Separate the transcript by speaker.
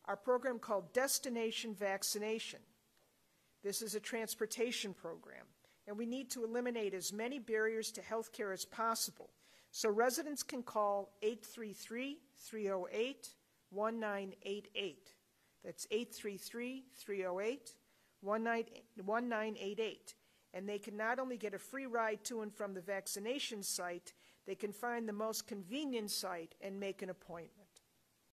Speaker 1: our program called Destination Vaccination. This is a transportation program, and we need to eliminate as many barriers to health care as possible. So residents can call 833-308-1988. That's 833-308-1988. And they can not only get a free ride to and from the vaccination site, they can find the most convenient site and make an appointment.